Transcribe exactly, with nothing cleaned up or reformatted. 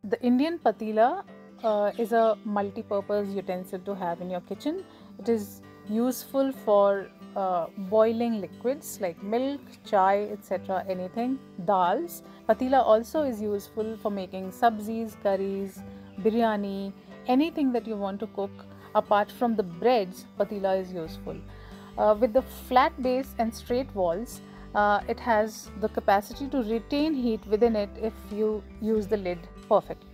The Indian patila uh, is a multi-purpose utensil to have in your kitchen. It is useful for uh, boiling liquids like milk, chai, et cetera. Anything, dals. Patila also is useful for making subzis, curries, biryani, anything that you want to cook. Apart from the breads, patila is useful. Uh, with the flat base and straight walls, uh, it has the capacity to retain heat within it if you use the lid perfectly.